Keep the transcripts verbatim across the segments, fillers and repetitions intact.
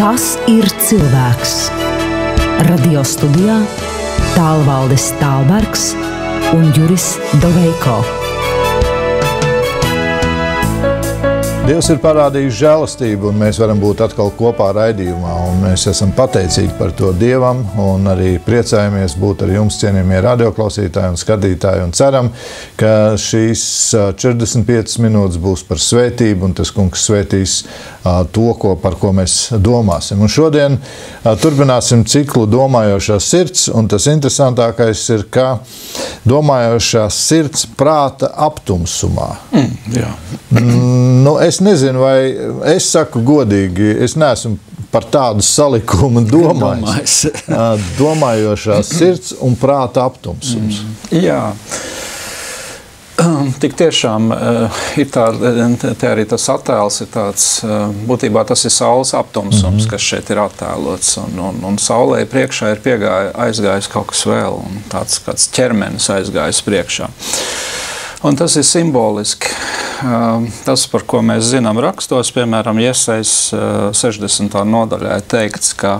Kas ir cilvēks? Radio studijā Tālvaldis Tālbergs un Juris Doveiko. Dievs ir parādījis žēlastību, un mēs varam būt atkal kopā raidījumā, un mēs esam pateicīgi par to Dievam, un arī priecājamies būt ar jums, cienījamie radioklausītāji un skatītāji, un ceram, ka šīs četrdesmit piecas minūtes būs par svētību, un tas kungs svētīs to, ko, par ko mēs domāsim. Un šodien turpināsim ciklu Domājošā sirds, un tas interesantākais ir, ka domājošā sirds prāta aptumsumā. Mm, jā. Nu, es nezinu, vai es saku godīgi, es neesmu par tādu salikumu domājis. Domājošā sirds un prāta aptumsums. Mm, jā. Tik tiešām ir tā, te arī tas attēls ir tāds, būtībā tas ir saules aptumsums, mm-hmm. kas šeit ir attēlots, un, un, un saulē priekšā ir piegāja, aizgājis kaut kas vēl, un tāds kāds ķermenis aizgājis priekšā. Un tas ir simboliski. Tas, par ko mēs zinām rakstos, piemēram, Jesajas sešdesmitā nodaļā ir teikts, ka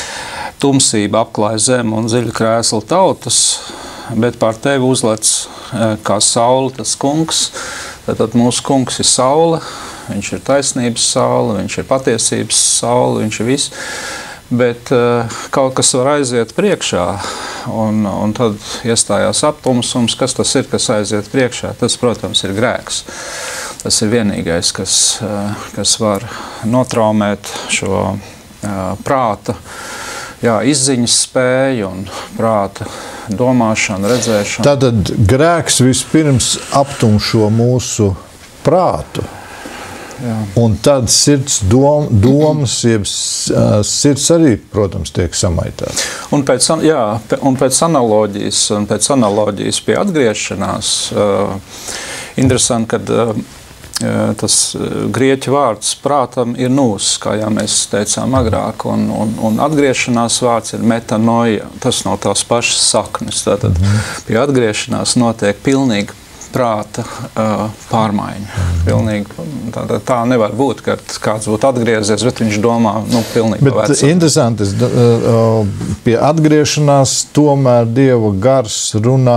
tumsība apklāja zemi un dziļu krēslu tautas, bet pār tevi uzlec kā saule tas kungs. Tātad mūsu kungs ir saule, viņš ir taisnības saule, viņš ir patiesības saule, viņš ir viss. Bet uh, kaut kas var aiziet priekšā, un, un tad iestājās aptumsums. Kas tas ir, kas aiziet priekšā? Tas, protams, ir grēks. Tas ir vienīgais, kas, uh, kas var notraumēt šo uh, prāta jā, izziņas spēju un prāta domāšanu, redzēšanu. Tātad grēks vispirms aptumšo mūsu prātu. Jā. Un tad sirds dom, domas, jeb sirds arī, protams, tiek samaitāts. Un pēc, jā, un pēc analoģijas, un pēc analoģijas pie atgriešanās, uh, interesanti, kad uh, tas grieķu vārds prātam ir nūs, kā jau mēs teicām agrāk, un, un, un atgriešanās vārds ir metanoia. Tas nav tās pašas saknes. Tātad mm-hmm. pie atgriešanās notiek pilnīgi prāta uh, pārmaiņa. Pilnīgi, tā, tā nevar būt, ka kāds būtu atgriezies, bet viņš domā, nu, pilnīgi bet pavecam. Interesanti, uh, pie atgriešanās tomēr Dieva gars runā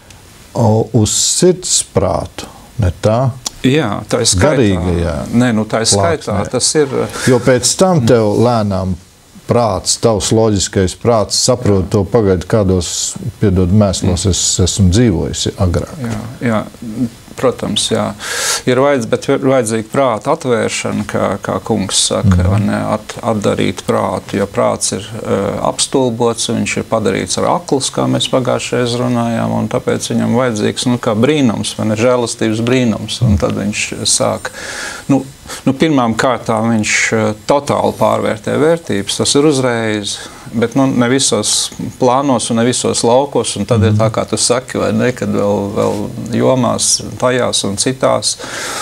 uh, uz sirds prātu, ne tā? Jā, tā ir skaitā. Garīgajā. Nē, nu tā ir skaitā, plāksnē. Tas ir... Jo pēc tam tev lēnām prāts, tavs loģiskais prāts saprot jā. To pagaidu, kādos, piedod, mēslos es esmu dzīvojis agrāk. Jā, jā, protams, jā. Ir vajadz, bet vajadzīga prāta atvēršana, kā, kā kungs saka, mm. ne, at, atdarīt prātu, jo prāts ir uh, apstulbots, viņš ir padarīts ar aklus, kā mēs pagājušreiz runājām, un tāpēc viņam vajadzīgs, nu, kā brīnums, vai ne, žēlastības brīnums, un tad viņš sāk, nu, Nu, pirmām kārtām viņš totāli pārvērtē vērtības, tas ir uzreiz, bet nu, ne visos plānos un ne visos laukos, un tad mm. ir tā, kā tu saki, vai ne, kad vēl, vēl jomās, tajās un citās.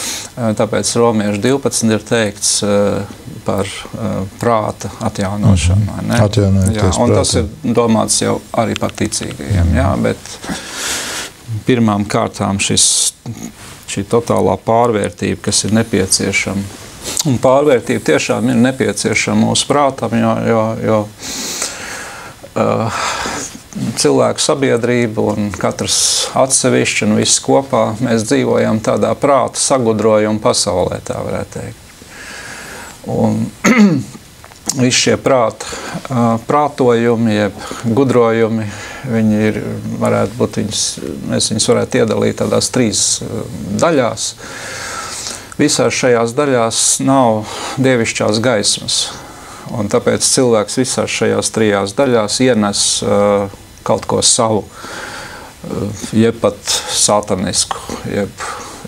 Tāpēc Romiešu divpadsmit ir teikts par prāta atjaunošanu. Vai ne? Jā, un tas ir domāts jau arī par ticīgajiem, jā, bet pirmām kārtām šis šī totālā pārvērtība, kas ir nepieciešama. Un pārvērtība tiešām ir nepieciešama mūsu prātam, jo, jo, jo uh, cilvēku sabiedrība un katrs atsevišķi un viss kopā, mēs dzīvojam tādā prāta sagudrojuma pasaulē, tā varētu teikt. Un visi šie prāta, uh, prātojumi, jeb gudrojumi, viņi ir, varētu būt, viņas, mēs viņus varētu iedalīt tādās trīs daļās. Visās šajās daļās nav dievišķās gaismas, un tāpēc cilvēks visās šajās trijās daļās ienes uh, kaut ko savu, uh, jeb pat satanisku, jeb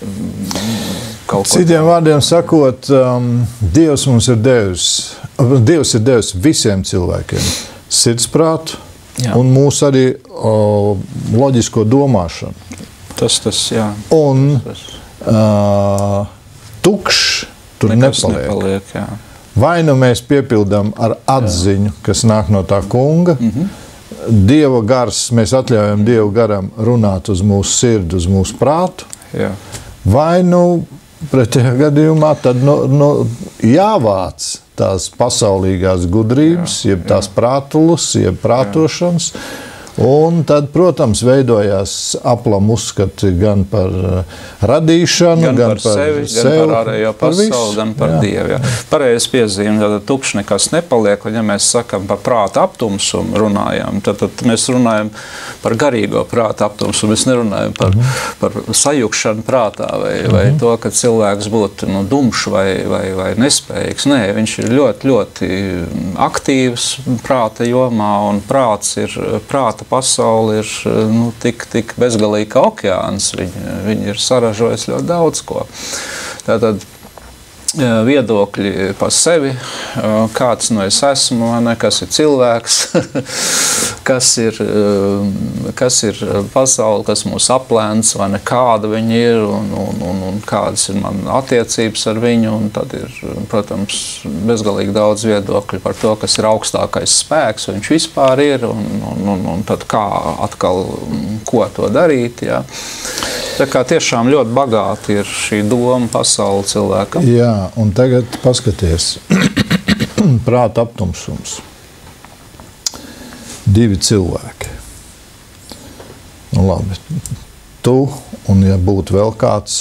kaut ko. Citiem vārdiem sakot, um, Dievs mums ir devis, Dievs ir devis visiem cilvēkiem sirdsprātu, jā. Un mūsu arī o, loģisko domāšanu. Tas, tas, jā. Un tas. Uh, tukšs tur Nekas nepaliek. nepaliek jā. Vai nu mēs piepildām ar atziņu, jā. Kas nāk no tā kunga, mm-hmm. Dieva gars, mēs atļaujam Dievu garam runāt uz mūsu sirdi, uz mūsu prātu, jā. vai nu pretējā gadījumā tad no, no, jāvāc tās pasaulīgās gudrības, jā, jeb tās jā. prātulas, jeb prātošanas. Jā. Un tad, protams, veidojās aplam uzskati gan par radīšanu, gan, gan par, par sevi, sevi, gan par ārējo pasauli, gan par jā. Dievu. Jā. Pareizi piezīme, tad tukšs nekas nepaliek, un ja mēs sakam par prāta aptumsumu runājam, tad, tad mēs runājam par garīgo prāta aptumsumu, mēs nerunājam par, mm-hmm. par sajukšanu prātā vai, mm-hmm. vai to, ka cilvēks būtu nu, dumšs vai, vai, vai nespējīgs. Nē, viņš ir ļoti, ļoti aktīvs prāta jomā, un prāts ir prāta pasaule ir nu, tik, tik bezgalīgi kā okeāns. Viņi, viņi ir saražojis ļoti daudz ko. Tātad viedokļi par sevi, kāds no es esmu, ne, kas ir cilvēks, kas ir, kas ir pasaule, kas mūs aplēns, vai ne, kāda viņi ir un, un, un, un kādas ir man attiecības ar viņu. Un tad ir, protams, bezgalīgi daudz viedokļu par to, kas ir augstākais spēks, viņš vispār ir, un, un, un, un tad kā atkal, ko to darīt. Jā. Tā kā tiešām ļoti bagāti ir šī doma pasaule cilvēkam. Jā, un tagad paskaties. Prāta aptumsums. Divi cilvēki. Nu labi, tu un ja būtu vēl kāds,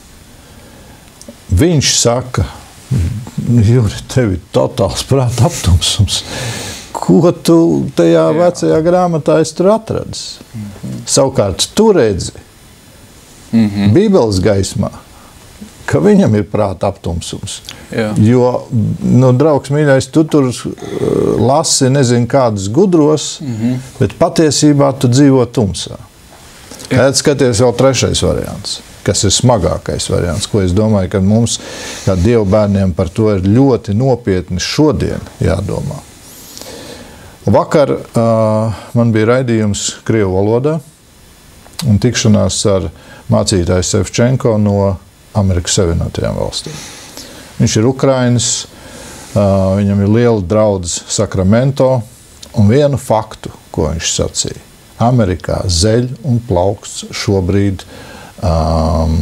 viņš saka, Juri, tev ir totāls prāta aptumsums. Ko tu tajā Jā. vecajā grāmatā esi tur atradis? Mm-hmm. Savukārt tu redzi, Mm-hmm. Bībeles gaismā, ka viņam ir prāta aptumsums. Jā. Jo, nu, draugs mīļais, tu tur lasi nezinu kādus gudros, mm-hmm. bet patiesībā tu dzīvo tumsā. Tad skaties vēl trešais variants, kas ir smagākais variants, ko es domāju, ka mums, kā Dievu bērniem, par to ir ļoti nopietni šodien jādomā. Vakar uh, man bija raidījums krievu valodā un tikšanās ar mācītājs Sevčenko no Amerikas Savienotajām valstīm. Viņš ir Ukrainas, viņam ir liela draudze Sakramento, un vienu faktu, ko viņš sacīja. Amerikā zeļ un plauksts šobrīd um,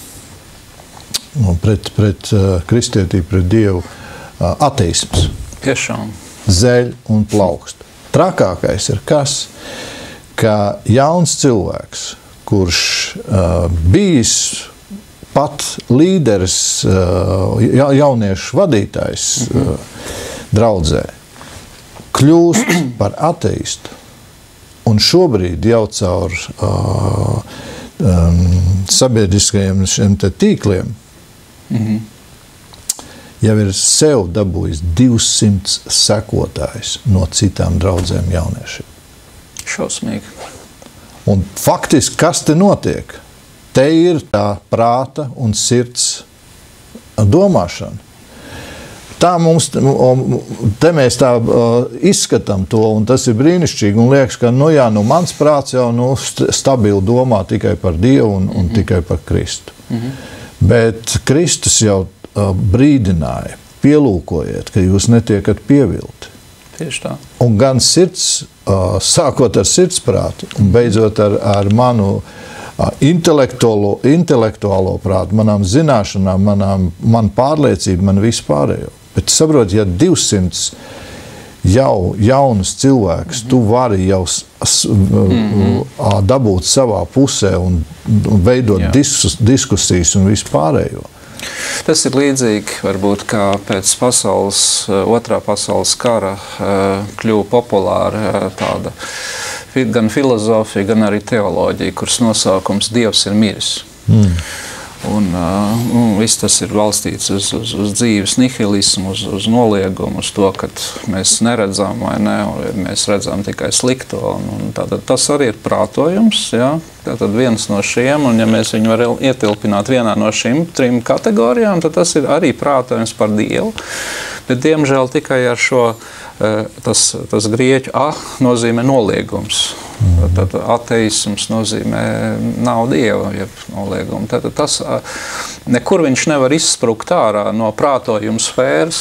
pret, pret uh, kristietību, pret Dievu uh, ateisms. Tiešām. Zeļ un plaukst. Trakākais ir kas? Ka jauns cilvēks, kurš uh, bijis pat līderis, uh, ja, jauniešu vadītājs uh, draudzē, kļūst par ateistu. Un šobrīd jau caur uh, um, sabiedriskajiem šiem te tīkliem mm-hmm. jau ir sev dabūjis divsimt sekotājs no citām draudzēm jauniešiem. Šausmīgi. Un faktiski, kas te notiek? Te ir tā prāta un sirds domāšana. Tā mums, te mēs tā uh, izskatām to, un tas ir brīnišķīgi, un liekas, ka, nu jā, nu mans prāts jau nu, stabili domā tikai par Dievu un, un mm-hmm. tikai par Kristu. Mm-hmm. Bet Kristus jau uh, brīdināja, pielūkojiet, ka jūs netiekat pievilti. Tieši tā. Un gan sirds, uh, sākot ar sirdsprātu un beidzot ar, ar manu uh, intelektuālo, intelektuālo prātu, manām zināšanām, manām, man pārliecību, man visu pārējo. Bet saprot, ja divsimt jau jaunus cilvēkus mm-hmm. tu vari jau s, s, mm-hmm. dabūt savā pusē un, un veidot diskus, diskusijas un visu pārējo. Tas ir līdzīgi, varbūt, kā pēc pasaules, otrā pasaules kara kļuva populāra tāda gan filozofija, gan arī teoloģija, kuras nosaukums Dievs ir miris. Mm. Un, un viss tas ir balstīts uz, uz, uz dzīves nihilismu, uz, uz noliegumu, uz to, ka mēs neredzam vai ne, mēs redzam tikai slikto. Un, un tātad tas arī ir prātojums, jā. Tātad viens no šiem, un ja mēs viņu varam ietilpināt vienā no šīm trim kategorijām, tad tas ir arī prātojums par Dievu. Bet, diemžēl, tikai ar šo, tas, tas grieķu a nozīmē noliegums. Tad ateisms nozīmē nav Dieva, jeb noliegumu. Tad tas nekur viņš nevar izsprukt ārā no prātojuma sfēras.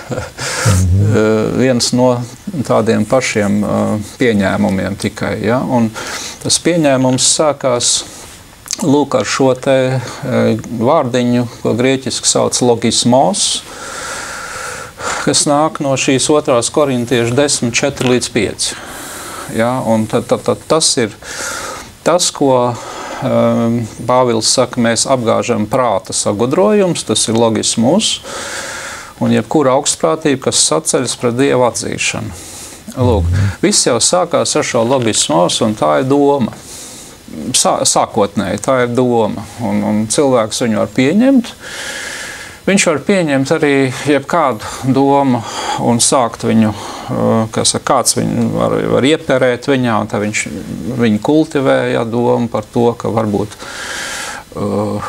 Viens no tādiem pašiem pieņēmumiem tikai. Ja? Un tas pieņēmums sākās lūk ar šo te vārdiņu, ko grieķiski sauc logismos, kas nāk no šīs otrās korintiešu desmit, četri līdz pieci. Ja, un tad, tad, tad tas ir tas, ko um, Pāvils saka, mēs apgāžam prāta sagudrojums, tas ir logismus, un jebkura augstprātība, kas saceļas pret Dievu atzīšanu. Lūk, viss jau sākās ar šo logismos, un tā ir doma. Sā, sākotnēji tā ir doma, un, un cilvēks viņu var pieņemt. Viņš var pieņemt arī jebkādu domu un sākt viņu, kas kāds viņu var, var ieperēt viņā, un tā viņš viņu kultivē, ja, domu par to, ka varbūt uh,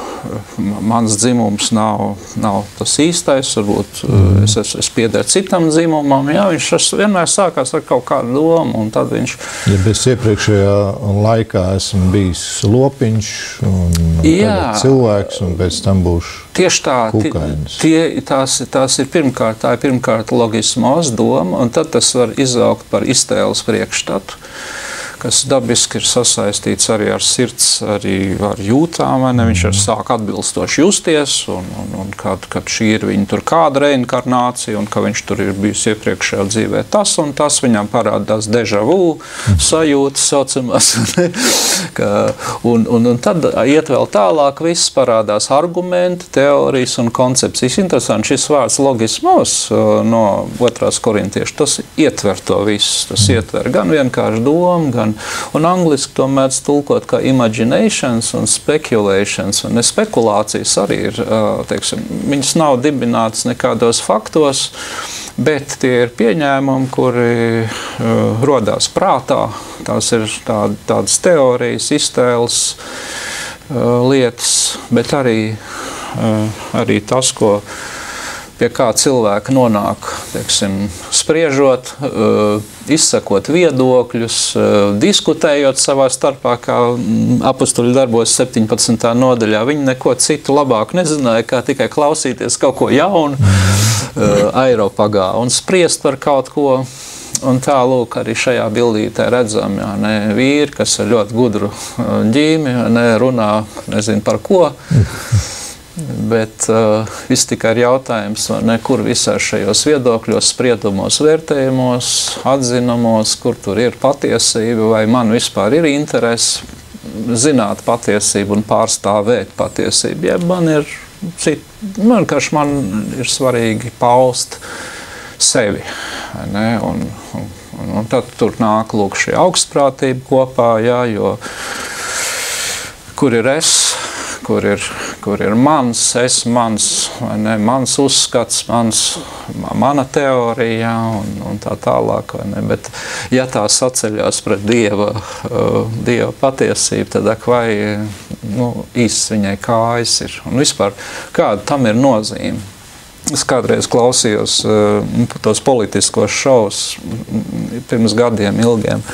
mans dzimums nav, nav tas īstais, varbūt mm. es, es, es piederu citam dzimumam. Jā, viņš vienmēr sākās ar kaut kādu domu, un tad viņš... Ja bez iepriekšējā laikā esmu bijis lopiņš un tagad cilvēks, un pēc tam būšu tieši tā, kukainis. Tie, tās, tās ir pirmkārt, tā ir pirmkārt logismos doma, un tad tas var izaugt par iztēles priekšstatu, kas dabiski ir sasaistīts arī ar sirds, arī ar jūtām, vai ne? Viņš ar sāk atbilstoši justies, un, un, un kad, kad šī ir viņa tur kāda reinkarnācija, un ka viņš tur ir bijis iepriekšējā dzīvē tas, un tas viņam parādās deja vu sajūtas saucamās. ka, un, un, un tad iet vēl tālāk, viss parādās argumenti, teorijas un koncepcijas. Interesanti, šis vārds logismos no otrās korintiešu, tas ietver to visu. Tas ietver gan vienkārši domu, gan un angliski to mēdz tulkot kā imaginations un speculations, un spekulācijas arī ir, teiksim, viņas nav dibinātas nekādos faktos, bet tie ir pieņēmumi, kuri uh, rodās prātā, tās ir tād, tādas teorijas, iztēles uh, lietas, bet arī, uh, arī tas, ko pie kā cilvēki nonāk, teiksim, spriežot, izsakot viedokļus, diskutējot savā starpā, kā apustuļu darbos septiņpadsmitā nodaļā. Viņi neko citu labāk nezināja, kā tikai klausīties kaut ko jaunu Eiropagā un spriest par kaut ko. Un tā, lūk, arī šajā bildītē redzam, jā, ne, vīri, kas ir ļoti gudru ģīmi, ne, runā, nezinu par ko. Bet uh, viss tikai ir jautājums, ne, kur visā šajos viedokļos, spriedumos, vērtējumos, atzinumos, kur tur ir patiesība, vai man vispār ir interese zināt patiesību un pārstāvēt patiesību. Ja man ir cit, man, kaž man ir svarīgi paust sevi, ne, un, un, un, un tad tur nāk lūk šī augstprātība kopā, jā, jo kur ir es, kur ir, kur ir mans, es, mans, vai ne, mans uzskats, mans, mana teorija un, un tā tālāk, vai ne, bet ja tā saceļās pret Dieva, uh, Dieva patiesību, tad ak vai, nu, īsts viņai kājas ir, un vispār kāda tam ir nozīme. Es kādreiz klausījos uh, tos politiskos šovus pirms gadiem ilgiem,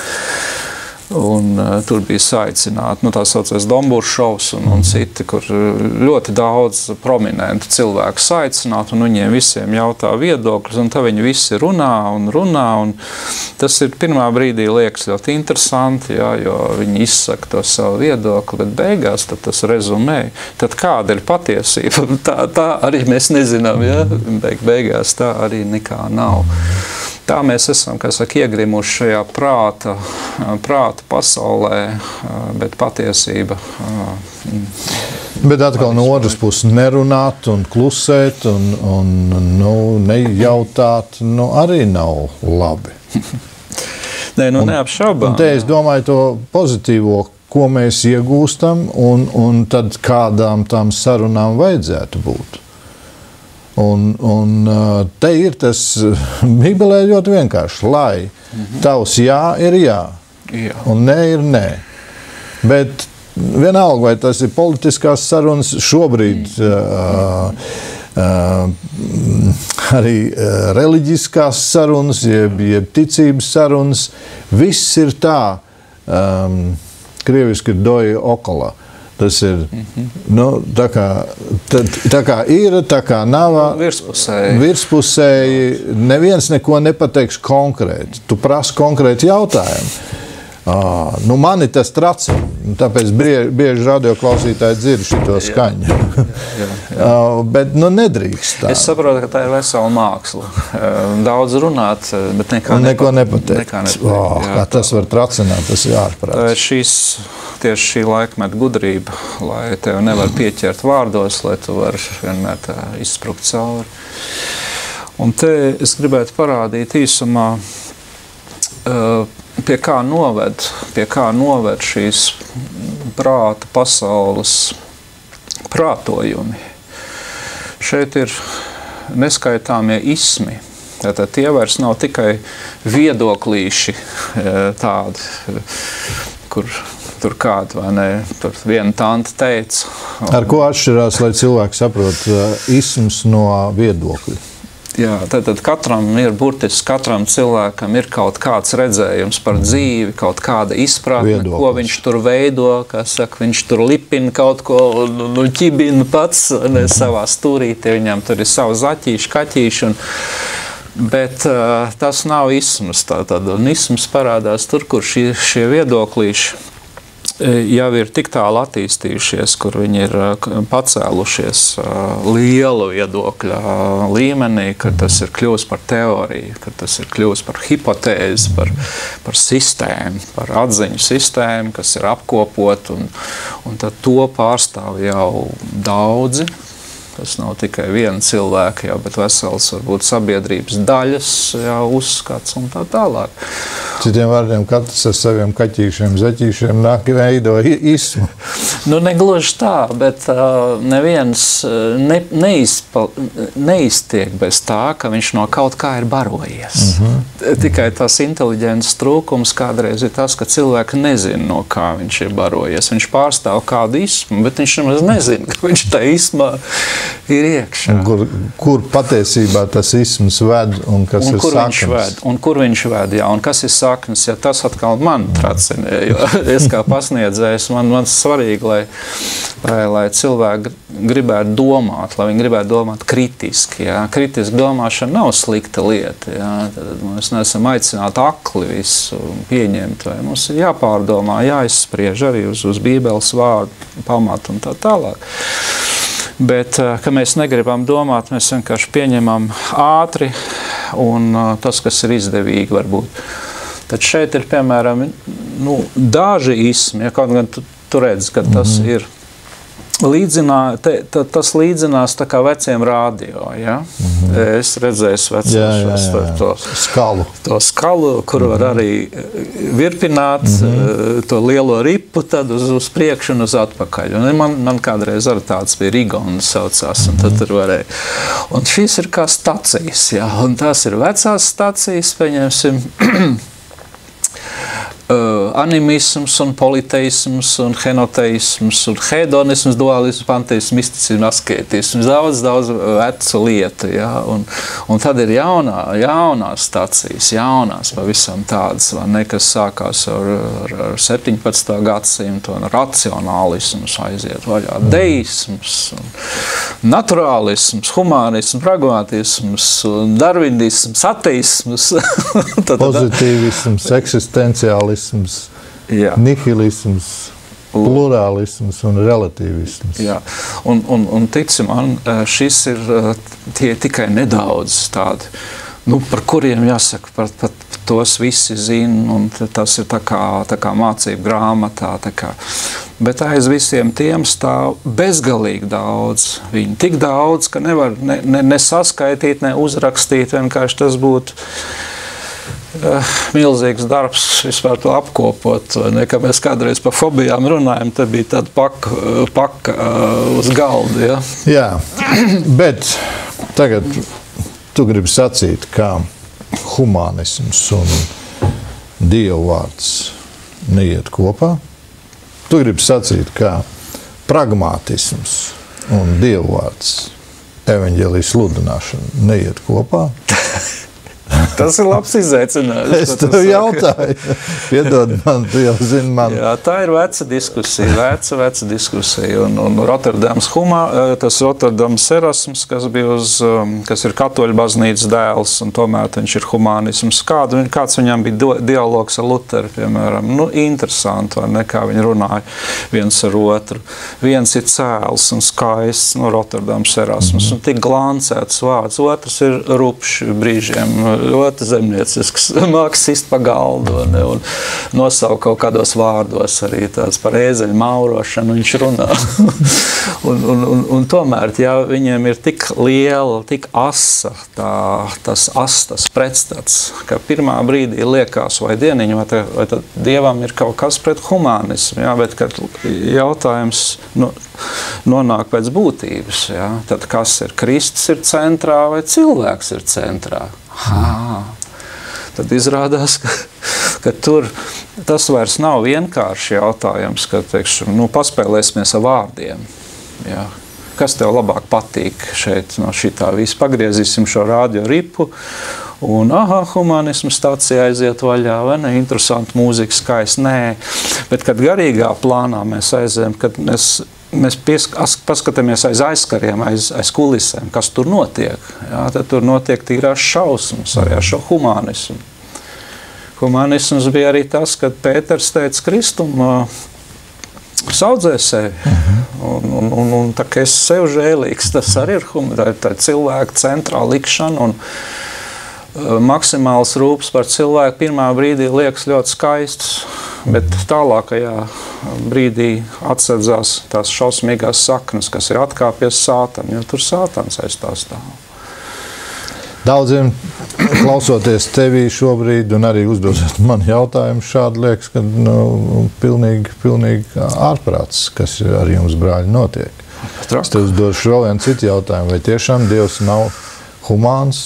un uh, tur bija saicināti, nu tā saucās Dombūru šovs un, un citi, kur ļoti daudz prominenti cilvēku saicināti, un viņiem visiem jautā viedokļus, un tā viņi visi runā un runā, un tas ir pirmā brīdī liekas ļoti interesanti, jā, jo viņi izsaka to savu viedokli, bet beigās tad tas rezumē. Tad kāda ir patiesība? Tā, tā arī mēs nezinām, jā, beig, beigās tā arī nekā nav. Tā mēs esam, kā saka, iegrimuši šajā prāta, prāta pasaulē, bet patiesība. Bet atkal no otras puses nerunāt un klusēt un, un nu, nejautāt, nu, arī nav labi. Nē, nu neapšaubām. Un te es domāju to pozitīvo, ko mēs iegūstam, un, un tad kādām tām sarunām vajadzētu būt. Un, un te ir tas Bībelē ļoti vienkārši, lai mm-hmm. tavs jā ir jā, jā, un nē ir nē. Bet vienalga, vai tas ir politiskās sarunas šobrīd, mm-hmm. uh, uh, arī uh, reliģiskās sarunas, jeb, jeb ticības sarunas, viss ir tā, um, krieviski ir doja okolā. Tas ir, mm-hmm. nu, tā kā, tā, tā kā ir, tā kā nav, virspusēji. virspusēji, neviens neko nepateiks konkrēti. Tu prasi konkrēti jautājumu. À, nu mani tas tracina, tāpēc bieži, bieži radioklausītāji dzird šito skaņu. Jā, jā, jā. Bet nu nedrīkst tā. Es saprotu, ka tā ir vesela māksla. Daudz runāt, bet nekā Un neko nepateikt. nepateikt. Oh, kā tas var tracināt, tas ir ārprāts. Tā ir šīs, tieši šī laikmeta gudrība, lai tev nevar pieķert vārdos, lai tu vari vienmēr tā izsprukt cauri. Un te es gribētu parādīt īsumā, pie kā noved, pie kā noved šīs prāta pasaules prātojumi. Šeit ir neskaitāmie ismi. Tātad tie vairs nav tikai viedoklīši tādi, kur tur kādu, vai ne, tur viena tante teica. Ar ko atšķirās, lai cilvēki saprot isms no viedokļa? Jā, tātad katram ir burtiski, katram cilvēkam ir kaut kāds redzējums par dzīvi, kaut kāda izpratne, Viedoklis. ko viņš tur veido, kā saka, viņš tur lipina kaut ko un, un ķibina pats ne, savā stūrītē, viņam tur ir savu zaķīšu, kaķīšu, un, bet uh, tas nav isms, tātad, un isms parādās tur, kur šie, šie viedoklīši jau ir tik tālu attīstījušies, kur viņi ir pacēlušies lielu viedokļa līmenī, ka tas ir kļūst par teoriju, ka tas ir kļūst par hipotēzi, par, par sistēmu, par atziņu sistēmu, kas ir apkopot, un, un tad to pārstāv jau daudzi. Tas nav tikai viena cilvēka, jau, bet vesels varbūt sabiedrības daļas jau, uzskats un tā tālāk. Citiem vārdiem, katrs ar saviem kaķīšiem, zaķīšiem nāk veido ismu. Nu, negluži tā, bet uh, neviens ne, neizpa, neiztiek bez tā, ka viņš no kaut kā ir barojies. Mm-hmm. Tikai tas inteliģents trūkums kādreiz ir tas, ka cilvēki nezina, no kā viņš ir barojies. Viņš pārstāv kādu ismu, bet viņš nemaz nezina, ka viņš tā ismā ir iekšā. Kur, kur patiesībā tas isms ved un kas un ir kur saknes. Viņš ved, un kur viņš ved, jā, un kas ir saknes, ja tas atkal man tracina, jo es kā pasniedzējs, man, man svarīgi, lai, lai, lai cilvēki gribētu domāt, lai viņi gribētu domāt kritiski, jā. Kritiski domāšana nav slikta lieta, jā. Tad mēs neesam aicināti akli visu pieņemt, vai mums ir jāpārdomā, jāizspriež arī uz, uz Bībeles vārdu pamatu un tā tālāk. Bet, ka mēs negribam domāt, mēs vienkārši pieņemam ātri un tas, kas ir izdevīgi varbūt. Tad šeit ir, piemēram, nu, daži ismi, ja kaut gan tu, tu redz, ka tas mm-hmm. ir līdzinā, te, ta, tas līdzinās tā kā veciem radio, ja? Mm-hmm. Es redzēju vecos jā, jā, jā. To skalu, to skalu, kur mm-hmm. var arī virpināt mm-hmm. to lielo ripu tad uz, uz priekšu un uz atpakaļ. Un man, man kādreiz arī tāds bija Rigona saucās, un tad tur varēja. Un šīs ir kā stacijas, ja? Un tās ir vecās stacijas, pieņemsim, Uh, animisms un politeisms un henoteisms un hedonisms, dualisms, panteisms, misticisms, askētisms, daudz, daudz vecu lietu, ja? un, un tad ir jaunā, jaunās stacijas, jaunās pavisam tādas, vai ne, kas sākās ar, ar, ar septiņpadsmitā gadsimtu un racionālisms aiziet vaļā, deisms, un naturālisms, humānisms, pragmatisms, un darvinisms, ateisms, pozitīvisms, eksistenciālisms, jā. Nihilisms, plurālisms un relativisms. Jā, un, un, un tici man, šis ir tie tikai nedaudz tādi, nu, par kuriem jāsaka, par, par tos visi zina, un tas ir tā kā, tā kā mācību grāmatā, tā kā. Bet aiz visiem tiem stāv bezgalīgi daudz. Viņi tik daudz, ka nevar ne, ne, ne saskaitīt, ne uzrakstīt, vienkārši tas būtu Uh, milzīgs darbs vispār to apkopot, ne, ka mēs kādreiz par fobijām runājam, te bija tāda paka, paka uh, uz galda, ja? Jā, bet tagad tu gribi sacīt, kā humānisms un Dievu vārds neiet kopā. Tu gribi sacīt, kā pragmatisms un Dievu vārds evaņģēlijas sludināšana neiet kopā. Tas ir labs izaicinājums. Es tev jautāju. Piedod man, tu jau zini man. Jā, tā ir veca diskusija, veca, veca diskusija. Un, un Rotterdams humā, tas Rotterdams Erasms, kas bija uz, kas ir katoļu baznīcas dēls, un tomēr viņš ir humānisms. Kādu, kāds viņam bija do, dialogs ar Luteru, piemēram. Nu, interesanti, vai ne, kā viņi runāja viens ar otru. Viens ir cēls un skaists, no Rotterdams Erasmus, mm-hmm. un tik glancēts vārds. Otrs ir rupšs brīžiem, otrs zemniecisks, māks sist pa galdu, ne, un nosaukt kaut kādos vārdos arī tāds par ēzeļu maurošanu viņš runā. un, un, un, un tomēr, ja viņiem ir tik liela, tik asa, tā, tas astas pretstats, ka pirmā brīdī liekas, vai dieniņu, vai, tā, vai tad Dievam ir kaut kas pret humānismu, jā, bet kad jautājums nu, nonāk pēc būtības, jā, tad kas ir? Kristus ir centrā vai cilvēks ir centrā? Hā. Tad izrādās, ka, ka tur tas vairs nav vienkārši jautājums, ka, teikšu, nu, paspēlēsimies ar vārdiem, jā. Kas tev labāk patīk šeit no šitā visu? Pagriezīsim šo radio ripu un, aha, humanismu stācija aiziet vaļā, vai ne? Interesanti mūzika, skaisti, nē. Bet, kad garīgā plānā mēs aizējam, kad mēs, mēs piesk, paskatāmies aiz aizkariem, aiz, aiz kulisēm, kas tur notiek, jā, tad tur notiek tīrās šausmas arī ar šo humanismu. Humanisms bija arī tas, kad Pēters teica Kristumu, saudzē sevi, uh-huh. un, un, un, un tā kā es sev žēlīgs, tas arī ir tā, tā cilvēka centrā likšana, un uh, maksimāls rūps par cilvēku pirmā brīdī liekas ļoti skaists, bet tālākajā brīdī atsedzās tās šausmīgās saknes, kas ir atkāpies sātanu, jo tur sātans aiz tā stāv. Daudziem klausoties tevī šobrīd un arī uzdodot man jautājumu šādi liekas, ka nu, pilnīgi, pilnīgi ārprāts, kas ar jums, brāļi, notiek. Trak. Es tev uzdošu vēl vienu citu jautājumu. Vai tiešām Dievs nav humāns?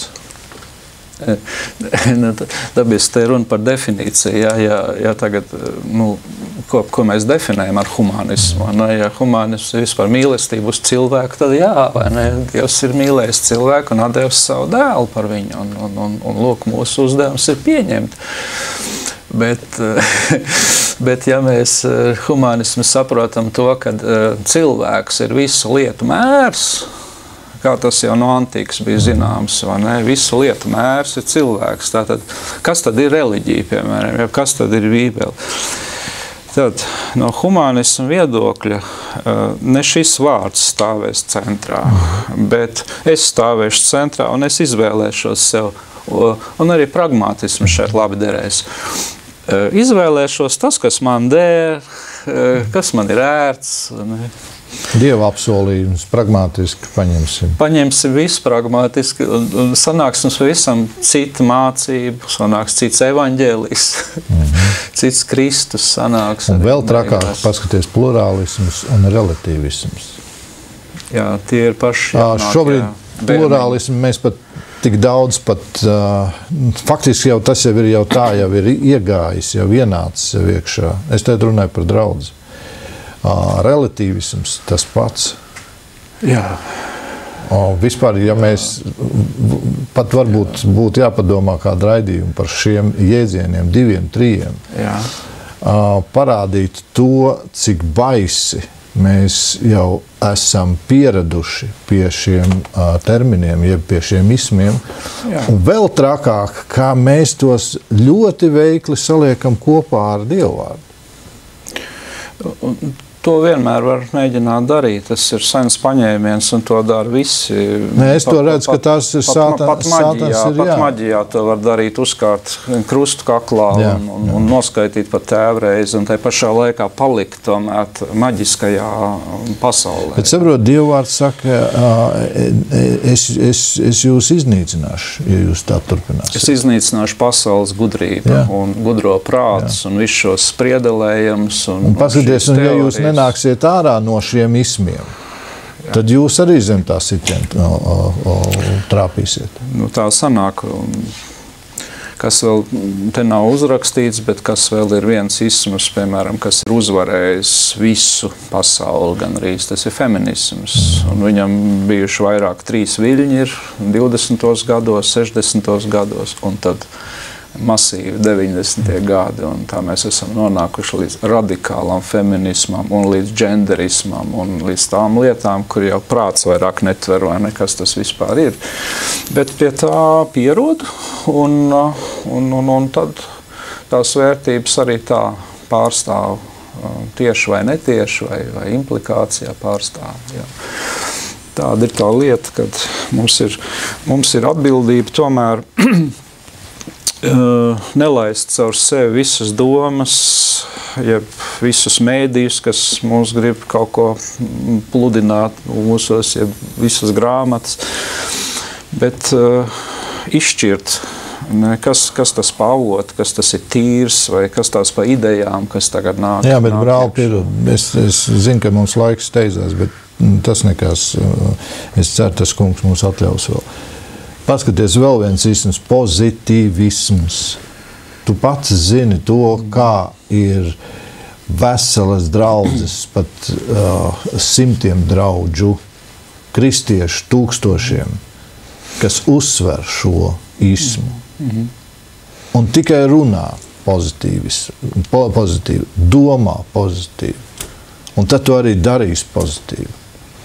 Dabies te runa par definīciju, ja, ja, ja tagad, nu, ko, ko mēs definējam ar humānismu, ne? Ja humānisms ir vispār mīlestība uz cilvēku, tad jā, vai ne? Dievs ir mīlējis cilvēku un atdevis savu dēlu par viņu, un, un, un, un lūk, mūsu uzdevums ir pieņemt. Bet, bet ja mēs humānismu saprotam to, ka cilvēks ir visu lietu mērs, kā tas jau no antīkas bija zināms, vai ne? Visu lietu mērs ir cilvēks. Tātad, kas tad ir reliģija, piemēram, ja kas tad ir Bībele? Tad no humānismu viedokļa ne šis vārds stāvēs centrā, bet es stāvēšu centrā un es izvēlēšos sev, un arī pragmatismu šeit labi derēs. Izvēlēšos tas, kas man der, kas man ir ērts, ne? Dieva apsolījums, pragmatiski paņemsim. Paņemsim visu pragmatiski, un, un sanāks mums visam cita mācība, sanāks cits evaņģēlijs, mm-hmm. cits Kristus sanāks. Un vēl trakāk paskaties plurālisms un relativisms. Jā, tie ir paši jaunākie. Šobrīd plurālismu mēs pat tik daudz pat, uh, faktiski jau tas jau ir jau tā, jau ir iegājis, jau ienācis jau iekšā. Es te runāju par draudzi. Uh, relativisms tas pats. Jā. Uh, vispār, ja mēs pat varbūt būtu jāpadomā kādu raidījumu par šiem jēdzieniem, diviem, trījiem, Jā. Uh, parādīt to, cik baisi mēs jau esam pieraduši pie šiem uh, terminiem, jeb pie šiem ismiem, Jā. Un vēl trakāk, kā mēs tos ļoti veikli saliekam kopā ar Dievvvārdu. To vienmēr var mēģināt darīt. Tas ir sens paņēmiens, un to dara visi. Nē, es to redzu, ka tās ir sātans. Pat maģijā, pat maģijā to var darīt, uzkārt krustu kaklā jā, un, un, un noskaitīt pat tēvreizi, un tai pašā laikā palikt tomēr maģiskajā pasaulē. Bet saprot, Dievvvārds saka, es, es, es jūs iznīcināšu, ja jūs tā turpināsiet. Es iznīcināšu pasaules gudrību jā. Un gudro prātus jā. Un visus šos spriedelējumus. Un, un paskaties, un ja jūs nenāksiet ārā no šiem ismiem, jā. Tad jūs arī zem tā siķenta trāpīsiet. Nu, tā sanāk. kas vēl te nav uzrakstīts, bet kas vēl ir viens isms, piemēram, kas ir uzvarējis visu pasauli gandrīz, tas ir feminisms. Un viņam bijuši vairāk trīs viļņi ir divdesmitos gados, sešdesmitos gados, un tad masīvi deviņdesmitie gadi, un tā mēs esam nonākuši līdz radikālam feminismam un līdz dženderismam un līdz tām lietām, kur jau prāts vairāk netver vai nekas tas vispār ir. Bet pie tā pierodu, un, un, un, un tad tās vērtības arī tā pārstāv tieši vai netieši, vai, vai implikācijā pārstāv. Jā. Tāda ir tā lieta, kad mums ir, mums ir atbildība tomēr nelaist caur sevi visas domas, jeb visus mēdījus, kas mums grib kaut ko pludināt mūsos, jeb visas grāmatas, bet uh, izšķirt, ne, kas, kas tas pa avotu, kas tas ir tīrs, vai kas tās pa idejām, kas tagad nāk. Jā, bet brāl, pierod, es, es zinu, ka mums laiks steidzās, bet tas nekas, es ceru, tas kungs mums atļaus vēl. Paskaties, vēl viens isms – pozitīvisms. Tu pats zini to, kā ir veselas draudzes, pat uh, simtiem draudžu, kristiešu tūkstošiem, kas uzsver šo ismu. Mm-hmm. Un tikai runā pozitīvi, po, pozitīvi, domā pozitīvi. Un tad tu arī darīsi pozitīvi.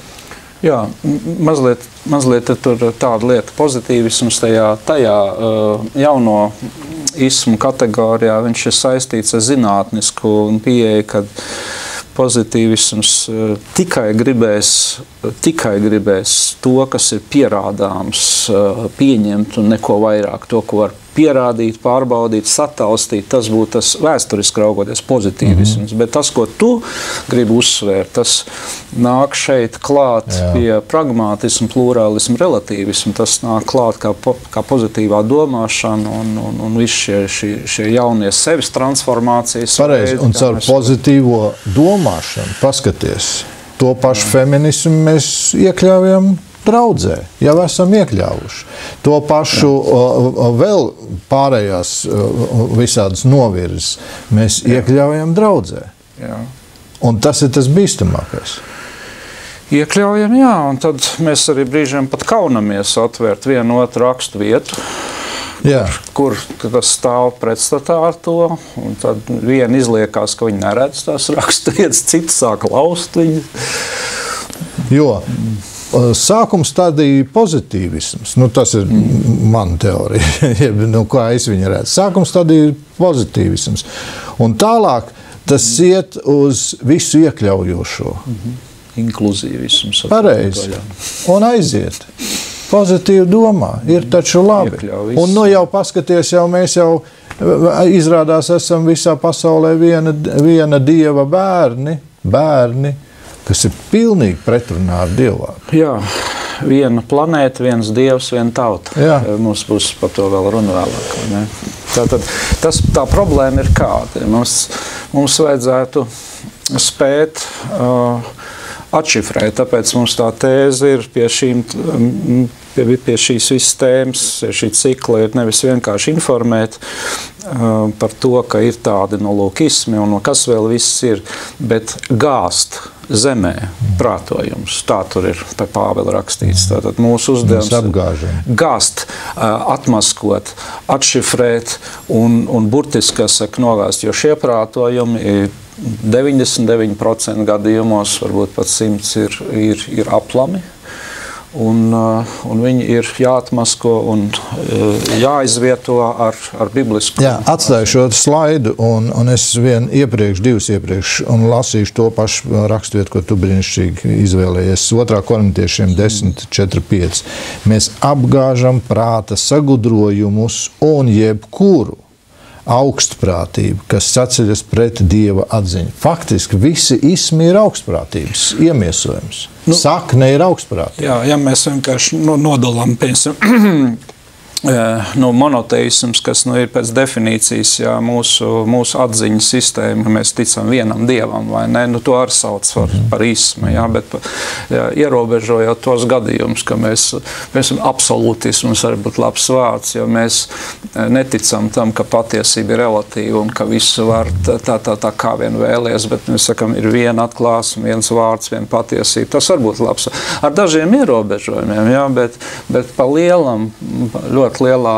Jā, mazliet, mazliet tur tāda lieta pozitīvisms tajā, tajā uh, jauno ismu kategorijā, viņš ir saistīts ar zinātnisku pieeju, kad pozitīvisms uh, tikai gribēs, tikai gribēs to, kas ir pierādāms, uh, pieņemt un neko vairāk, to, ko var pierādīt, pārbaudīt, sataustīt, tas būtu tas vēsturiski raugoties pozitīvisms. Mm-hmm. Bet tas, ko tu gribi uzsvērt, tas nāk šeit klāt Jā. Pie pragmātismu, plurālismu, relatīvismu. Tas nāk klāt kā, po, kā pozitīvā domāšana un, un, un visi šie, šie, šie jaunie sevis transformācijas. Pareizi, un caur pozitīvo domāšanu, paskaties, to pašu feminismu mēs iekļāvjam draudzē, jau esam iekļāvuši. To pašu o, vēl pārējās o, visādas novirzes mēs Jā. Iekļaujam draudzē. Jā. Un tas ir tas bīstamākais. Iekļaujam, jā, un tad mēs arī brīžiem pat kaunamies atvērt vienu otru rakstu vietu, jā. Kur, kur tas stāv pretstatā ar to, un tad viena izliekās, ka viņi neredz tās rakstu vietas, citi sāk laust viņu. Jo sākuma stadija pozitīvisms, nu tas ir mm. mana teorija, nu kā es viņu redzu. Sākuma stadija pozitīvisms. Un tālāk tas iet uz visu iekļaujošo. Mm-hmm. Inkluzīvisms. Pareizi. Un aiziet. Pozitīvi domā. Ir taču labi. Un nu jau paskaties, jau mēs jau izrādās esam visā pasaulē viena, viena dieva bērni, bērni, kas ir pilnīgi pretrunā ar dievvārdu. Jā, viena planēta, viens dievs, viena tauta. Jā. Mums būs par to vēl runa vēlāk. Ne? Tātad, tas, tā problēma ir kāda. Mums, mums vajadzētu spēt uh, atšifrēt, tāpēc mums tā tēze ir pie, šīm, pie, pie šīs visas tēmas, šī cikla ir nevis vienkārši informēt uh, par to, ka ir tādi no lūkismi un kas vēl viss ir, bet gāzt zemē prātojums. Tā tur ir pie Pāvela rakstīts. Tātad mūsu uzdevums gāzt, atmaskot, atšifrēt un, un burtiski, kas saka, novērst, jo šie prātojumi deviņdesmit deviņi procenti gadījumos, varbūt pat simts ir, ir, ir aplami. Un, un viņi ir jāatmasko un jāizvieto ar, ar biblisku. Jā, atstāju šo slaidu, un, un es vien iepriekš, divus iepriekš, un lasīšu to pašu rakstvietu, ko tu brīnišķīgi izvēlējies. otrā korintiešiem desmit, četri, pieci. Mēs apgāžam prāta sagudrojumus un jebkuru augstprātību, kas saceļas pret Dieva atziņu. Faktiski visi ismi ir augstprātības iemiesojums. Nu, sakne ir augstprātība. Jā, ja mēs vienkārši nodalām, piemēram, Nu, monoteisms, kas nu, ir pēc definīcijas jā, mūsu, mūsu atziņas sistēma, mēs ticam vienam dievam, vai ne? Nu, to arī sauc par, par ismu, jā, bet jā, ierobežojot tos gadījumus, ka mēs, mēs absolūtisms var būt labs vārds, jo mēs neticam tam, ka patiesība ir relatīva un ka visu var tā, tā, tā, tā kā vien vēlies, bet mēs sakam, ir viena atklāsme, viens vārds, viena patiesība. Tas var būt labs ar dažiem ierobežojumiem, jā, bet, bet pa lielam, ļoti ļoti lielā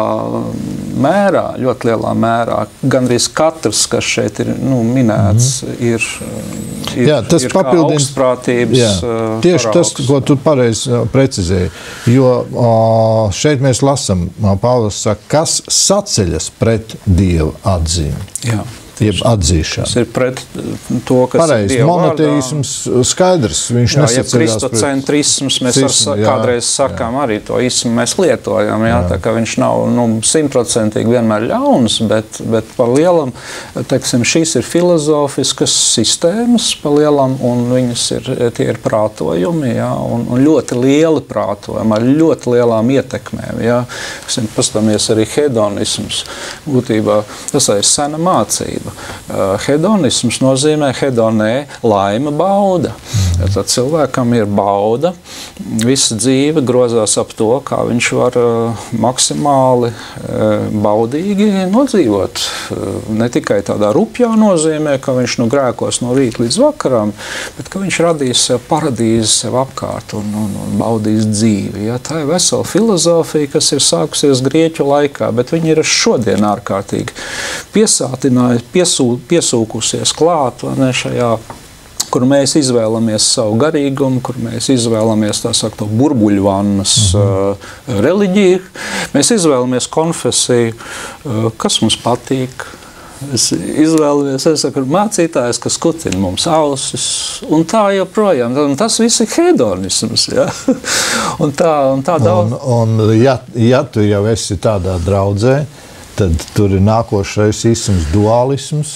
mērā, ļoti lielā mērā, gandrīz katrs, kas šeit ir nu, minēts, mm-hmm. ir, ir, jā, tas ir papildin... augstprātības jā, tieši paraugs. Tas, ko tu pareizi precizēji, jo šeit mēs lasam, Pāvils saka, kas saceļas pret Dieva atziņu. Jā. Jeb atzīšana. Tas ir pret to, kas pareizi, ir Dieva monoteisms skaidrs, viņš jā, nesaceļās pret... kristocentrisms, mēs cismu, ar, kādreiz sakām jā. Arī to ismu mēs lietojam, jā, jā. Tā kā viņš nav nu, simtprocentīgi vienmēr ļauns, bet, bet par lielam, teiksim, šīs ir filozofiskas sistēmas par lielam, un viņas ir, tie ir prātojumi, jā, un, un ļoti lieli prātojumi, ar ļoti lielām ietekmēm, jā. Paskatāmies arī hedonisms, būtībā tas ir sena mācība. Hedonisms nozīmē hedonē laima bauda. Tad cilvēkam ir bauda, visa dzīve grozās ap to, kā viņš var maksimāli baudīgi nodzīvot. Ne tikai tādā rupjā nozīmē, ka viņš nu grēkos no rīta līdz vakaram, bet ka viņš radīs sev paradīzi sev apkārt un, un, un baudīs dzīvi. Ja? Tā ir vesela filozofija, kas ir sākusies Grieķu laikā, bet viņi ir šodien ārkārtīgi piesātinājuši, piesū, piesūkusies klāt ne, šajā, kur mēs izvēlamies savu garīgumu, kur mēs izvēlamies tā sakto burbuļvannas mm-hmm. uh, reliģiju, mēs izvēlamies konfesiju, uh, kas mums patīk. Es izvēlamies, es saku, mācītājs, kas kutina mums ausis, un tā joprojām. Un tas viss ir hedonisms, ja? Un tā, un tā daudz. Un, un ja, ja tu jau esi tādā draudzē, tad tur ir nākošais isms dualisms.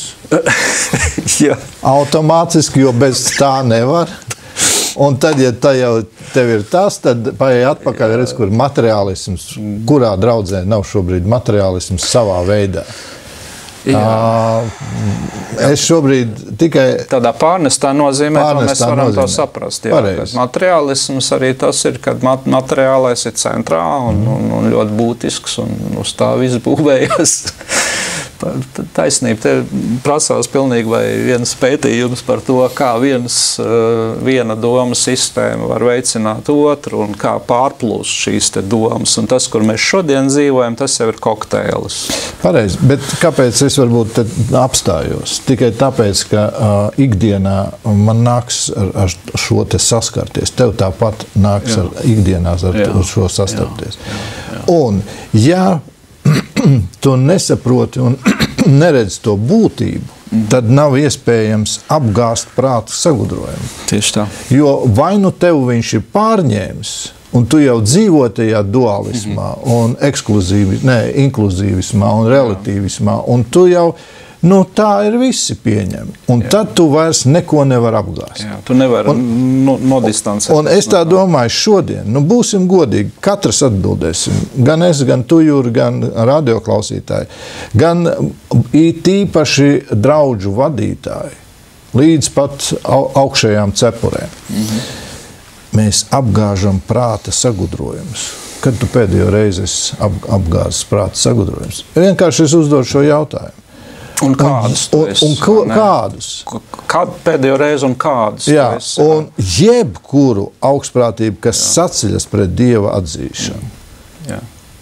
Jā. Automātiski, jo bez tā nevar. Un tad, ja tā jau tev ir tas, tad paiet atpakaļ, redz, kur materiālisms, kurā draudzē nav šobrīd materiālisms savā veidā. Uh, es šobrīd tikai... Tādā pārnestā nozīmē, pārnestā mēs varam nozīmē. To saprast. Jā, materiālisms arī tas ir, kad materiālais ir centrā un, mm. un, un ļoti būtisks un uz tā viss būvējas. Taisnība, te prasās pilnīgi vai viens pētījums par to, kā viens, viena doma sistēma var veicināt otru un kā pārplūst šīs te domas. Un tas, kur mēs šodien dzīvojam, tas jau ir kokteilis. Pareizi, bet kāpēc es varbūt apstājos? Tikai tāpēc, ka uh, ikdienā man nāks ar, ar šo te saskarties. Tev tāpat nāks jā. Ar ikdienās ar jā. Šo saskarties. Jā. Jā. Jā. Un, ja tu nesaproti un neredz to būtību, mm. tad nav iespējams apgāst prātu sagudrojumu. Tieši tā. Jo vai nu tev viņš ir pārņēmis, un tu jau dzīvo tajā dualismā, mm-hmm. un ekskluzīvi, ne, inkluzīvismā un relativismā, un tu jau, nu tā ir visi pieņemi. Un jā. Tad tu vairs neko nevar apgāst. Jā, tu nevar no, nodistancēt. Un es tā domāju šodien, nu būsim godīgi, katrs atbildēsim, gan es, gan tu, Jūri, gan radioklausītāji, gan īpaši draudžu vadītāji, līdz pat augšējām cepurēm. Mm-hmm. Mēs apgāžam prāta sagudrojumus. Kad tu pēdējo reizi ap, apgāzis prāta sagudrojumus? Vienkārši es uzdodu šo jautājumu. Un kādus un, un, un ko, kādus? Kādu pēdējo reizi un kādus? Jā, un jebkuru augstprātību, kas jā. Saceļas pret Dieva atzīšanu. Jā.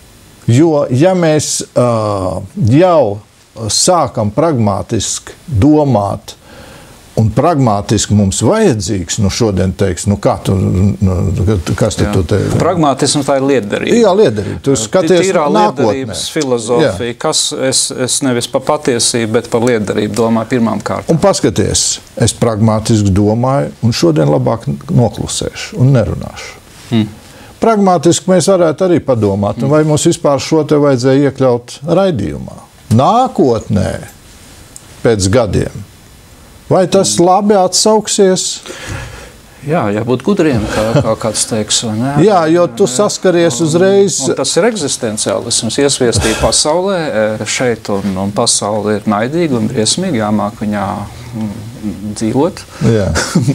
Jo, ja mēs uh, jau sākam pragmātiski domāt, un pragmātiski mums vajadzīgs, nu šodien teiks, nu kā tu, nu, kas te tu te... Pragmātisms tā ir lietderība. Jā, lietderība. Tu skaties tīrā nākotnē. Lietderības filozofija, kas es, es nevis par patiesību, bet par lietderību domāju pirmām kārtām. Un paskaties, es pragmātiski domāju, un šodien labāk noklusēšu un nerunāšu. Hmm. Pragmātiski mēs varētu arī padomāt, hmm. vai mums vispār šo te vajadzēja iekļaut raidījumā. Nākotnē, pēc gadiem, vai tas labi atsauksies? Jā, jābūt gudriem, kā, kā kāds teiks. Ne? Jā, jo tu saskaries uzreiz. Un, un tas ir eksistenciālisms, iesviestī pasaulē šeit, un, un pasaule ir naidīga un briesmīga, jāmāk viņā dzīvot. Jā.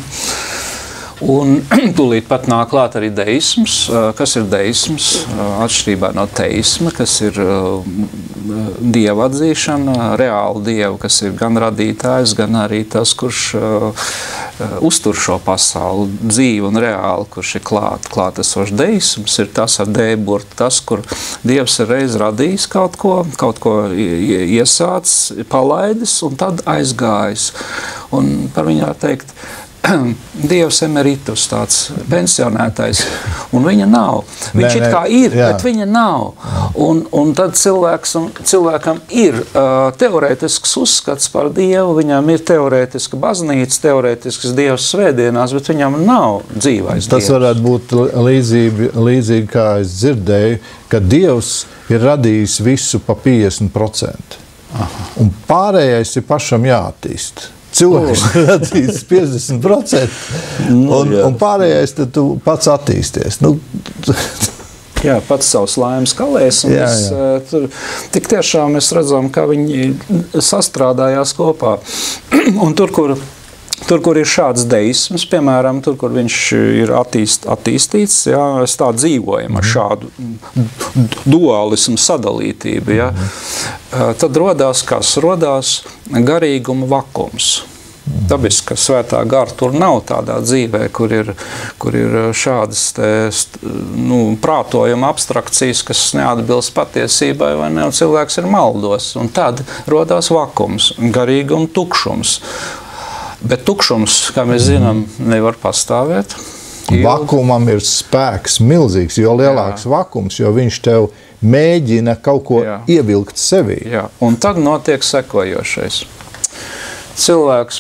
Un tūlīt pat nāk klāt arī deisms. Kas ir deisms? Atšķirībā no teisma, kas ir dieva atzīšana, reāli dievu, kas ir gan radītājs, gan arī tas, kurš uztur šo pasauli dzīvi un reāli, kurš ir klāt, klātesošs. Deisms ir tas ar dēburtu, tas, kur dievs ir reiz radījis kaut ko, kaut ko iesācis, palaidis un tad aizgājis. Un par viņā teikt, Dievs emeritus, tāds pensionētais, un viņa nav. Viņš nē, it kā ir, jā. Bet viņa nav. Un, un tad cilvēks, un cilvēkam ir uh, teorētisks uzskats par Dievu, viņam ir teorētiska baznīca, teorētisks Dievs svētdienās, bet viņam nav dzīvais Tas Dievs. Varētu būt līdzīgi, līdzīgi, kā es dzirdēju, ka Dievs ir radījis visu pa piecdesmit procenti. Aha. Un pārējais ir pašam jāattīst. Cilvēks ir radījis piecdesmit procenti, un, un pārējais tad tu pats attīsties. Nu, jā, pats savs laimes kalēs. Un jā, jā. Es, tur, tik tiešām mēs redzam, ka viņi sastrādājās kopā. Un tur, kur, tur, kur ir šāds deisms, piemēram, tur, kur viņš ir attīst, attīstīts, jā, es tā dzīvojam ar šādu dualismu sadalītību, jā, tad rodās, kas rodās garīguma vakums. Dabiski, ka svētā gara tur nav tādā dzīvē, kur ir, kur ir šādas te, nu, prātojuma abstrakcijas, kas neatbilst patiesībai, vai ne, un cilvēks ir maldos. Un tad rodās vakums, garīguma tukšums. Bet tukšums, kā mēs zinām, nevar pastāvēt. Vakumam ir spēks milzīgs, jo lielāks jā. Vakums, jo viņš tev mēģina kaut ko jā. Ievilkt sevī. Jā. Un tad notiek sekojošais. Cilvēks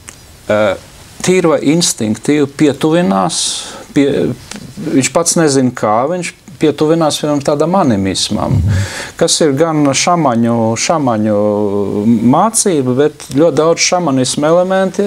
tīri vai instinktīvi pietuvinās, pie, viņš pats nezina kā, viņš pietuvinās vienam tādam animismam, kas ir gan šamaņu, šamaņu mācība, bet ļoti daudz šamanismu elementi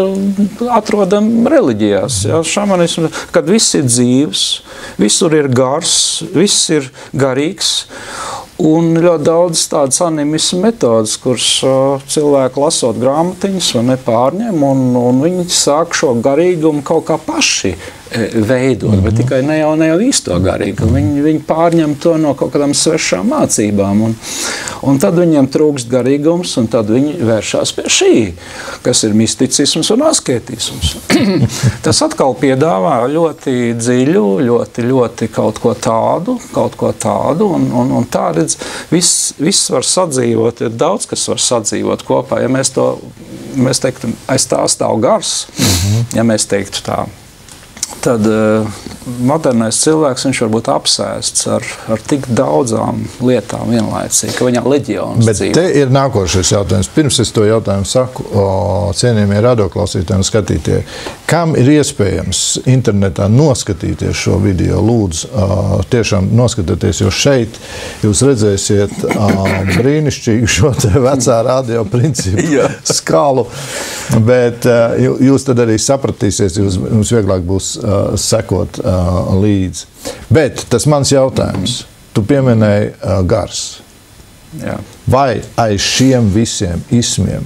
ir atrodami reliģijās. Ja? Šamanismu, kad viss ir dzīvs, visur ir gars, viss ir garīgs, un ļoti daudz tādas animismu metodas, kuras uh, cilvēki lasot grāmatiņas vai nepārņem, un, un viņi sāk šo garīgumu kaut kā paši veidot, mm-hmm. bet tikai ne jau, ne jau īsto garīgumu. Viņi, viņi pārņem to no kaut kādām svešām mācībām, un, un tad viņiem trūkst garīgums, un tad viņi vēršās pie šī, kas ir misticisms un asketisms. Tas atkal piedāvā ļoti dziļu, ļoti, ļoti kaut ko tādu, kaut ko tādu, un, un, un tā redz, viss, viss var sadzīvot, ir daudz, kas var sadzīvot kopā. Ja mēs to, mēs teiktu, aiz tā stāv gars, mm-hmm. ja mēs teiktu tā, tad uh, modernais cilvēks, viņš var būt apsēsts ar, ar tik daudzām lietām vienlaicīgi, ka viņā leģionas Bet dzīvo. Te ir nākošais jautājums. Pirms es to jautājumu saku, o, cienījamie radioklausītāji un skatītāji, kam ir iespējams internetā noskatīties šo video, lūdzu, o, tiešām noskatieties, jo šeit jūs redzēsiet o, brīnišķīgu šo te vecā radio principu skalu, bet o, jūs tad arī sapratīsiet, jūs, jums vieglāk būs uh, sekot uh, līdzi. Bet tas mans jautājums. Tu pieminēji uh, gars. Jā. Vai aiz šiem visiem ismiem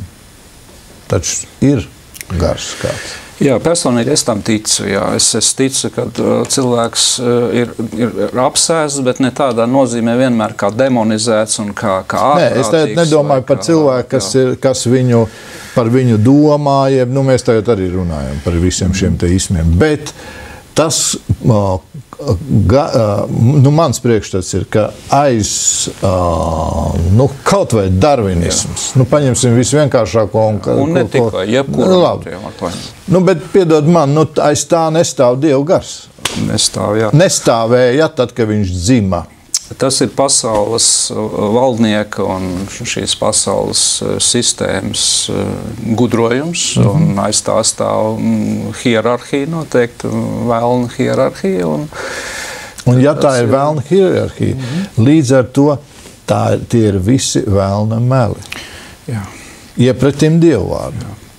taču ir gars kāds? Jā, personīgi es tam ticu. Jā. Es, es ticu, ka uh, cilvēks uh, ir, ir apsēsts, bet ne tādā nozīmē vienmēr kā demonizēts un kā, kā ārprātīgs. Nē, es nedomāju par cilvēku, kas, ir, kas viņu, par viņu domā, jeb, nu, mēs tagad arī runājam par visiem šiem te ismiem. Bet tas, uh, ga, uh, nu, mans priekšstats ir, ka aiz uh, nu, kaut vai darvinisms, jā. Nu, paņemsim visvienkāršāko. Un, un ne ko, tikai, jebkuru. Nu, bet piedod man, nu, aiz tā nestāv Dievu gars. Nestāv, jā. Nestāvēja tad, kad viņš dzima. Tas ir pasaules valdnieka un šīs pasaules sistēmas gudrojums, mm-hmm. un aiz tā stāv hierarhija, noteikti vēlna hierarhija. Un, un ja tā ir vēlna hierarhija, mm-hmm. līdz ar to tā, tie ir visi vēlna meli. Jā. Iepretim Dievu vārdu.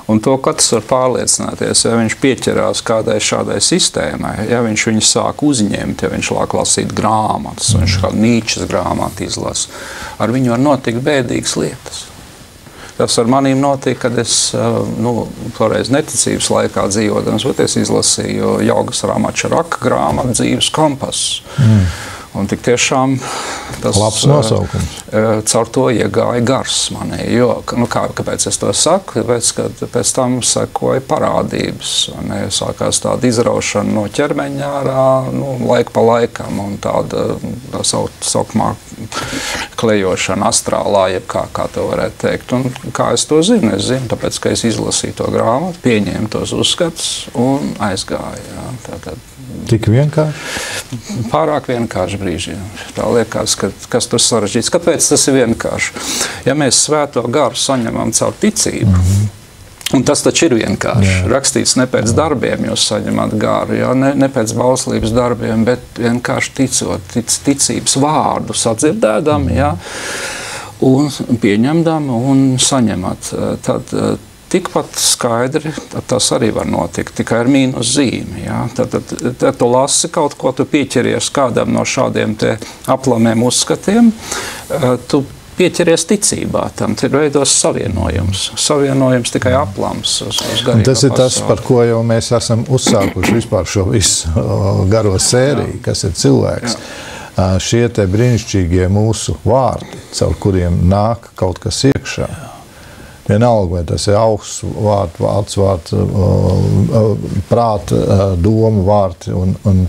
Un to katrs var pārliecināties, ja viņš pieķerās kādai šādai sistēmai, ja viņš viņu sāk uzņemt, ja viņš lāk lasīt grāmatas, mm. viņš kādu Nīčes grāmatu izlasa, ar viņu var notikt bēdīgas lietas. Tas ar manīm notika, kad es, nu, toreiz neticības laikā dzīvodams, bet es izlasīju Jaugas Ramačaraka grāmatu Dzīves kompass. Mm. Un tik tiešām tas labs nosaukums. Caur to iegāja gars manī. Jo, nu kā, kāpēc es to saku? Tāpēc, kad pēc tam sekoja parādības. Un sākās tāda izraušana no ķermeņa ārā, nu, laika pa laikam, un tāda tā saukumā klejošana astrālā, jeb kā, kā to varētu teikt. Un kā es to zinu? Es zinu, tāpēc, ka es izlasīju to grāmatu, pieņēmu tos uzskatus un aizgāju. Jā. Tātad, tik vienkārši? Pārāk vienkārši brīžiem. Tā liekas, ka, kas tur sarežģīts. Kāpēc tas ir vienkārši? Ja mēs svēto garu saņemam caur ticību, mm-hmm. un tas taču ir vienkārši. Jā. Rakstīts ne pēc darbiem jūs saņemat garu, ja? ne, ne pēc bauslības darbiem, bet vienkārši ticot, tic, ticības vārdu sadzirdēdam, mm-hmm. ja? un pieņemdam un saņemat. Tad, tikpat skaidri tas arī var notikt, tikai ar mīnus zīmi. Ja? Tad, tad, tad tu lasi kaut ko, tu pieķeries kādam no šādiem te aplamiem uzskatiem, tu pieķeries ticībā tam, tad veidos savienojums. Savienojums tikai aplams uz, uz garīgo tas ir tas, pasauli. par ko jau mēs esam uzsākuši vispār šo visu garo sēriju, Jā. kas ir cilvēks. Jā. Šie te brīnišķīgie mūsu vārdi, caur kuriem nāk kaut kas iekšā. Jā. Vienalga, vai tas ir augsts vārds, vārds, vārds, prāta, doma vārti. Un, un,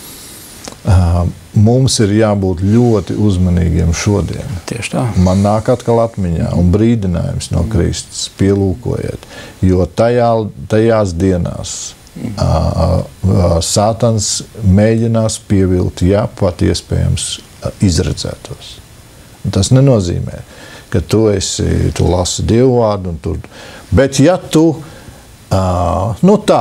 mums ir jābūt ļoti uzmanīgiem šodien. Tieši tā. Man nāk atkal atmiņā un brīdinājums no Kristus, pielūkojiet, jo tajā, tajās dienās Sātans mēģinās pievilt, ja pat iespējams izredzētos. Tas nenozīmē, ka tu esi, tu lasi Dievu vārdu, un tur, bet ja tu, uh, nu tā,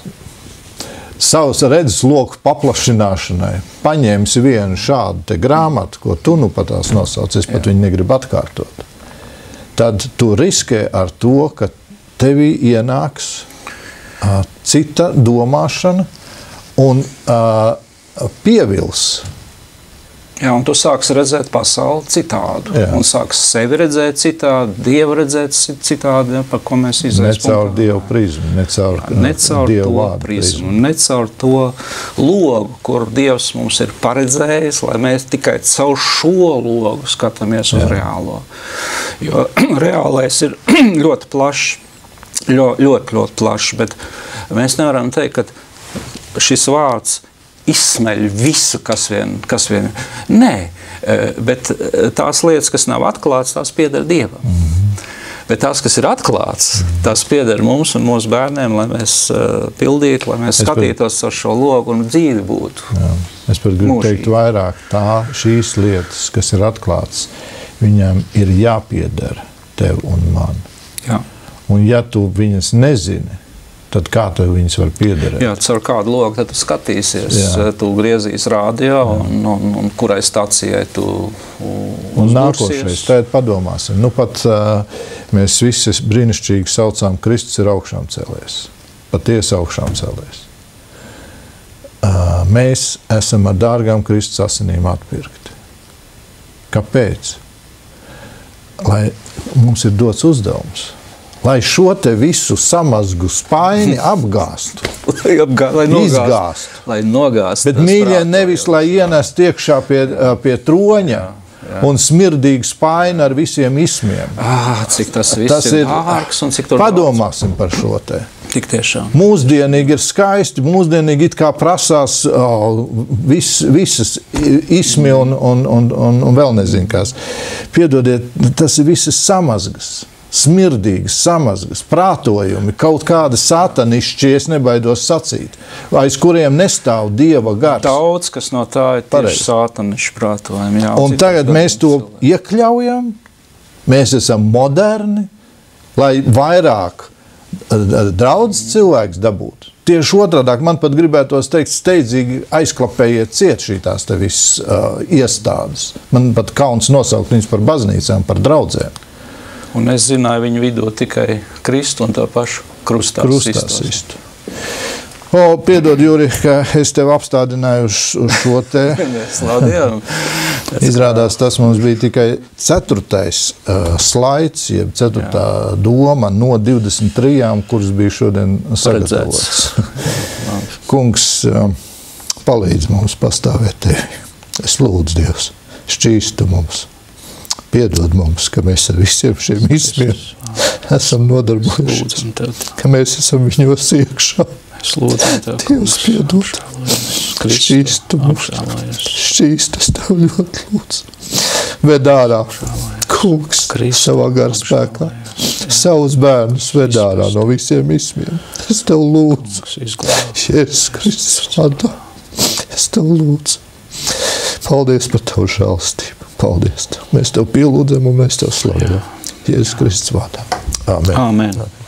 savas redzes loku paplašināšanai paņemsi vienu šādu te grāmatu, ko tu nu pat tās nosauc, es pat viņu negribu atkārtot, tad tu riskē ar to, ka tevī ienāks uh, cita domāšana un uh, pievils. Jā, un tu sāksi redzēt pasauli citādu. Jā. Un sāksi sevi redzēt citādi, Dievu redzēt citādi, ja, par ko mēs izvēles. Ne caur Dievu prizmu, ne caur, ne caur Dievu to prizmu, ne caur to logu, kur Dievs mums ir paredzējis, lai mēs tikai caur šo logu skatāmies uz Jā. reālo. Jo reālais ir ļoti plašs, ļoti, ļoti, ļoti plašs, bet mēs nevaram teikt, ka šis vārds izsmeļ visu, kas vien, kas vien. Nē, bet tās lietas, kas nav atklāts, tās pieder Dievam. Mm-hmm. Bet tās, kas ir atklāts, mm-hmm. tās pieder mums un mūsu bērniem, lai mēs pildītu, lai mēs es skatītos par šo logu un dzīvi būtu. Jā. Es pat gribu mūžīgi. teikt vairāk, tā, šīs lietas, kas ir atklāts, viņam ir jāpieder tev un man. Jā. Un ja tu viņas nezini, tad kā tev viņas var piederēt? Jā, caur kādu logu tad tu skatīsies, Jā. tu griezīs rādio un, un, un kurai stacijai tu uzbursies. Un nākošais, tad padomāsim. Nu pat uh, mēs visi brīnišķīgi saucām, Kristus ir augšām cēlies. Patiesi augšām cēlies. Uh, mēs esam ar dārgām Kristus asinīm atpirkti. Kāpēc? Lai mums ir dots uzdevums. Lai šo te visu samazgu spaini apgāstu, lai, apgā, lai nogāstu, izgāstu. Lai nogāstu. Bet mīļie nevis, lai ienest iekšā pie, pie troņa jā, jā. un smirdīgu spaini ar visiem ismiem. Ah, cik tas viss tas ir dārgs un cik tur padomāsim par šo te. Tik tiešām. Mūsdienīgi ir skaisti, mūsdienīgi it kā prasās oh, vis, visas ismi un, un, un, un, un vēl nezinu kas. Piedodiet, tas ir visas samazgas. Smirdīgas, samazgas, prātojumi, kaut kāda satanišķi, es nebaidos sacīt, aiz kuriem nestāv Dieva gars. Daudz, kas no tā ir tieši satanišķi prātojumi. Jā, un tagad mēs to cilvēki. iekļaujam, mēs esam moderni, lai vairāk daudz cilvēks dabūtu. Tieši otrādāk, man pat gribētos teikt, steidzīgi aizklapējiet ciet šīs te visas uh, iestādes. Man pat kauns nosaukt viņus par baznīcām, par draudzēm. Un es zināju viņu vidū tikai Kristu un to pašu krustā, krustā sistu. O, piedod, Juri, ka es tev apstādināju uz, uz šo te. Izrādās, tas mums bija tikai ceturtais uh, slaids, jeb ceturtā Jā. doma no divdesmit trijām, kuras bija šodien sagatavotas. Kungs, uh, palīdz mums pastāvēt tevi. Es lūdzu, Dievs, šķīstu mums. Piedod mums, ka mēs ar visiem šiem ismiem esam nodarbojušies, ka mēs esam viņos iekšā. Es lūdzu tev, Dievs, piedod, šķīstu mums, šķīstas tev ļoti lūdzu. Ved ārā, kungs, savā gara spēkā, savus bērnus ved ārā no visiem ismiem. Es tev lūdzu, Jēzus Kristus vārdā, es tev lūdzu. Paldies par tavu žēlastību, paldies tev. Mēs tev pielūdzam un mēs tev slavējam. Jēzus Kristus vārdā. Amen. Amen.